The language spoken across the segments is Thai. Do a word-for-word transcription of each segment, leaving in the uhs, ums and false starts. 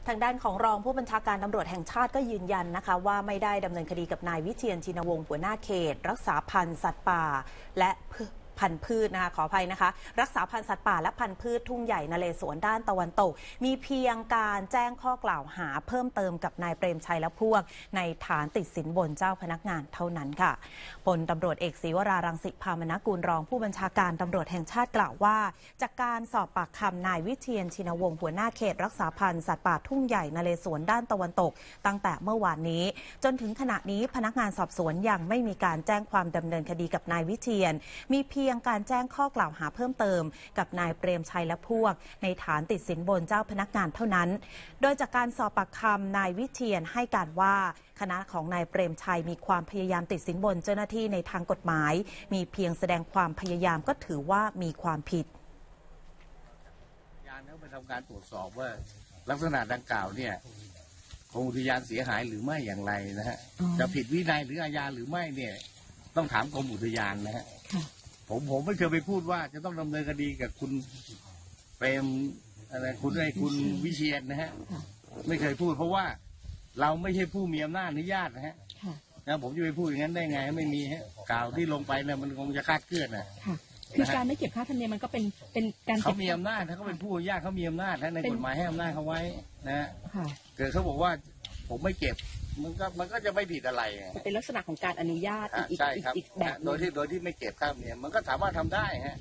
ทางด้านของรองผู้บัญชาการตำรวจแห่งชาติก็ยืนยันนะคะว่าไม่ได้ดำเนินคดีกับนายวิเชียร ชินวงศ์หัวหน้าเขตรักษาพันธุ์สัตว์ป่าและพันธุ์พืชนะคะขออภัยนะคะรักษาพันธุ์สัตว์ป่าและพันธุ์พืชทุ่งใหญ่นเรศวรด้านตะวันตกมีเพียงการแจ้งข้อกล่าวหาเพิ่มเติมกับนายเปรมชัยและพวกในฐานติดสินบนเจ้าพนักงานเท่านั้นค่ะพลตำรวจเอกศรีวรารังสิพามนกุลรองผู้บัญชาการตำรวจแห่งชาติกล่าวว่าจากการสอบปากคำนายวิเชียร ชินวงศ์หัวหน้าเขตรักษาพันธุ์สัตว์ป่าทุ่งใหญ่นเรศวรด้านตะวันตกตั้งแต่เมื่อวานนี้จนถึงขณะนี้พนักงานสอบสวนยังไม่มีการแจ้งความดำเนินคดีกับนายวิเชียรมีเพียงการแจ้งข้อกล่าวหาเพิ่มเติมกับนายเปรมชัยและพวกในฐานติดสินบนเจ้าพนักงานเท่านั้นโดยจากการสอบปากคำนายวิเชียรให้การว่าคณะของนายเปรมชัยมีความพยายามติดสินบนเจ้าหน้าที่ในทางกฎหมายมีเพียงแสดงความพยายามก็ถือว่ามีความผิดยานเขาไปทำการตรวจสอบว่าลักษณะดังกล่าวเนี่ยของอุทยานเสียหายหรือไม่อย่างไรนะฮะจะผิดวินัยหรืออาญาหรือไม่เนี่ยต้องถามกรมอุทยานนะฮะผมผมไม่เคยไปพูดว่าจะต้องดำเนินคดีกับคุณเปรมอะไรคุณไอ้คุณวิเชียรนะฮะไม่เคยพูดเพราะว่าเราไม่ใช่ผู้มีอำนาจอนุญาตนะฮะนะผมจะไปพูดอย่างนั้นได้ไงไม่มีฮะกล่าวที่ลงไปเนี่ยมันคงจะคาดเคลื่อนนะคือการไม่เก็บค่าธรรมเนียมมันก็เป็นเป็นการเขามีอำนาจถ้าเขาเป็นผู้อนุญาตเขามีอำนาจในกฎหมายให้อำนาจเขาไว้นะฮะเกิดเขาบอกว่าผมไม่เก็บมันก็มันก็จะไม่ผิดอะไรเป็นลักษณะของการอนุญาตอีกอีกแบบโดยที่โดยที่ไม่เก็บค่าธรรมเนียมมันก็สามารถทำได้ฮะ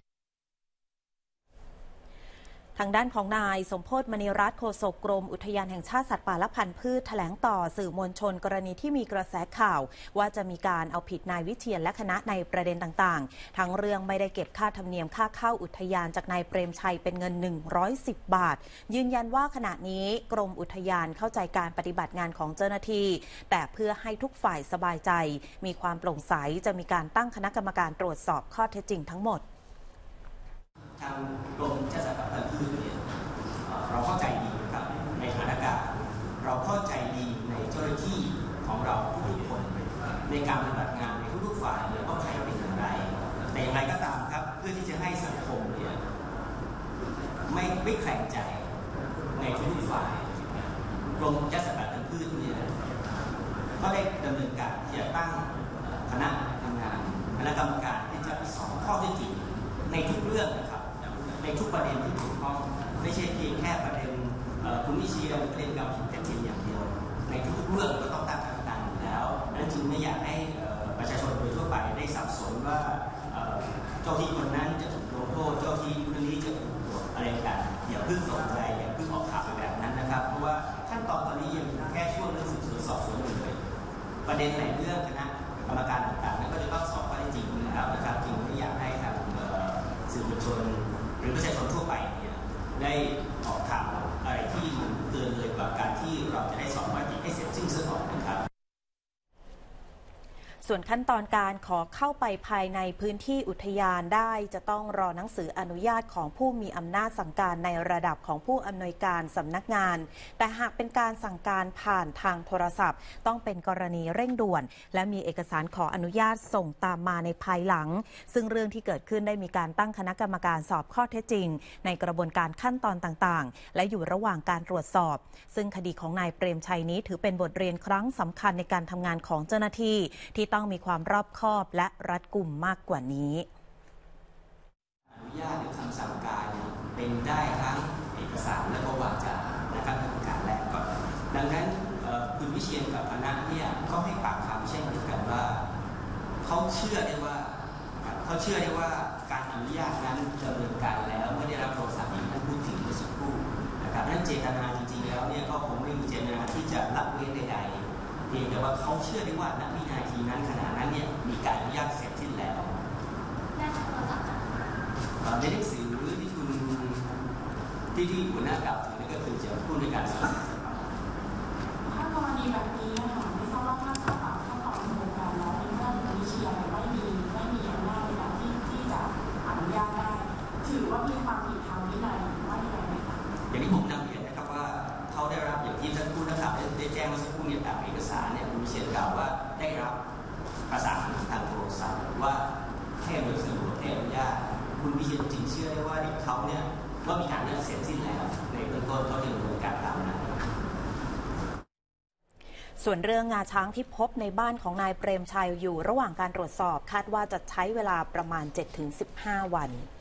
ทางด้านของนายสมโพธิ์มณีรัตน์โฆษกกรมอุทยานแห่งชาติสัตว์ป่าและพันธุ์พืชแถลงต่อสื่อมวลชนกรณีที่มีกระแสข่าวว่าจะมีการเอาผิดนายวิเชียรและคณะในประเด็นต่างๆทั้งเรื่องไม่ได้เก็บค่าธรรมเนียมค่าเข้าอุทยานจากนายเปรมชัยเป็นเงินหนึ่งร้อยสิบบาทยืนยันว่าขณะนี้กรมอุทยานเข้าใจการปฏิบัติงานของเจ้าหน้าที่แต่เพื่อให้ทุกฝ่ายสบายใจมีความโปร่งใสจะมีการตั้งคณะกรรมการตรวจสอบข้อเท็จจริงทั้งหมดทางกรมจัดสรรพันธุ์พืชเนี่ยเราเข้าใจดีนะครับในสถานการณ์เราเข้าใจดีในเจ้าหน้าที่ของเราทุกคนในการปฏิบัติงานในทุกๆฝ่ายเนี่ยว่าใครเป็นอย่างไรแต่อย่างไรก็ตามครับเพื่อที่จะให้สังคมเนี่ยไม่ไม่แข่งใจในทุกๆฝ่ายกรมจัดสรรพันธุ์พืชเนี่ยก็ได้ดำเนินการที่จะตั้งคณะทำงานคณะกรรมการที่จะสอบข้อเท็จจริงในทุกเรื่องนะครับในทุกประเด็นที่ถูกต้องไม่ใช่เพียงแค่ประเด็นคุณวิเชียรประเด็นกับผิดแต่เพียงอย่างเดียวในทุกเรื่องก็ต้องตั้งคณะกรรมการอยู่แล้วนั้นจึงไม่อยากให้ประชาชนโดยทั่วไปได้สับสนว่าเจ้าที่คนนั้นจะถูกลงโทษเจ้าที่คนนี้จะถูกอะไรกันอย่าเพิ่งตกใจอย่าเพิ่งออกข่าวแบบนั้นนะครับเพราะว่าขั้นตอนตอนนี้ยังแค่ช่วงเรื่องสืบสวนสอบสวนอยู่เลยประเด็นไหนเรื่องคณะกรรมการต่างๆนั้นก็จะต้องสอบข้อเท็จจริงแล้วนะครับจึงไม่อยากให้ทางสื่อมวลชนหรือประชาชนทั่วไปเนี่ยได้ออกข่าวอะไรที่เกินเลยกว่าการที่เราจะได้สอบข้อเท็จจริงให้เสร็จสิ้นซะก่อนนะครับส่วนขั้นตอนการขอเข้าไปภายในพื้นที่อุทยานได้จะต้องรอหนังสืออนุญาตของผู้มีอำนาจสั่งการในระดับของผู้อำนวยการสำนักงานแต่หากเป็นการสั่งการผ่านทางโทรศัพท์ต้องเป็นกรณีเร่งด่วนและมีเอกสารขออนุญาตส่งตามมาในภายหลังซึ่งเรื่องที่เกิดขึ้นได้มีการตั้งคณะกรรมการสอบข้อเท็จจริงในกระบวนการขั้นตอนต่างๆและอยู่ระหว่างการตรวจสอบซึ่งคดีของนายเปรมชัยนี้ถือเป็นบทเรียนครั้งสำคัญในการทำงานของเจ้าหน้าที่ที่ต้องมีความรอบคอบและรัดกุมมากกว่านี้อนุญาตหรือคำสั่งการเป็นได้ทั้งเอกสารและก็วาจานะครับเป็นการแรกก่อนดังนั้นคุณวิเชียรกับคณะเนี่ยเขาให้ปากคำเช่นเดียวกันว่าเขาเชื่อได้ว่าเขาเชื่อได้ว่าการอนุญาตนั้นดำเนินการแล้วไม่ได้รับโทรศัพท์ที่ท่านพูดถึงเมื่อสักครู่นะครับนั้นเจตนาจริงๆแล้วเนี่ยก็คงไม่มีเจตนาที่จะละเว้นใดๆเพียงแต่ว่าเขาเชื่อได้ว่าณวินาทีนั้นขณะนั้นเนี่ยมีการอนุญาตเสร็จสิ้นแล้วได้จากโทรศัพท์ในหนังสือที่คุณที่ที่หัวหน้ากล่าวถึงนั่นก็คือจะพูดในการสอบถ้ากรณีแบบนี้ค่ะไม่ทราบว่าถ้าเข้าปากเข้าปากดำเนินการแล้วในเรื่องวิเชียรไม่มีไม่มีอำนาจในการที่ที่จะอนุญาตได้ถือว่ามีความผิดทางวินัยว่าอย่างไรไหมคะอย่างที่ผมนำเรียนนะครับว่าเขาได้รับอย่างที่ท่านผู้นะครับได้แจ้งเมื่อสักครู่เนี่ยตามเอกสารเนี่ยคุณวิเชียรกล่าวว่าได้รับประสานทางโทรศัพท์ว่าให้โดยสะดวกให้อนุญาตคุณวิเชียรจริงเชื่อได้ว่าเขาเนี่ยว่ามีการเลือกเสร็จสิ้นแล้วในเบื้องต้นเขาจะดำเนินการตามนั้นส่วนเรื่องงาช้างที่พบในบ้านของนายเปรมชัยอยู่ระหว่างการตรวจสอบคาดว่าจะใช้เวลาประมาณ เจ็ดถึงสิบห้า วัน